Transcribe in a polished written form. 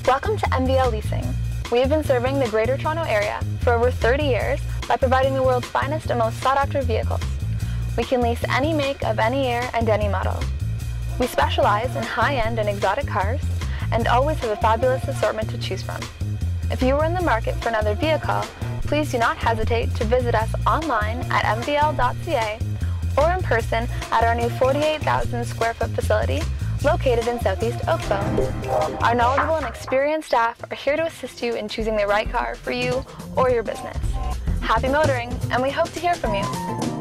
Welcome to MVL Leasing. We have been serving the Greater Toronto Area for over 30 years by providing the world's finest and most sought-after vehicles. We can lease any make of any year and any model. We specialize in high-end and exotic cars and always have a fabulous assortment to choose from. If you are in the market for another vehicle, please do not hesitate to visit us online at mvl.ca or in person at our new 48,000 square foot facility located in Southeast Oakville. Our knowledgeable and experienced staff are here to assist you in choosing the right car for you or your business. Happy motoring, and we hope to hear from you.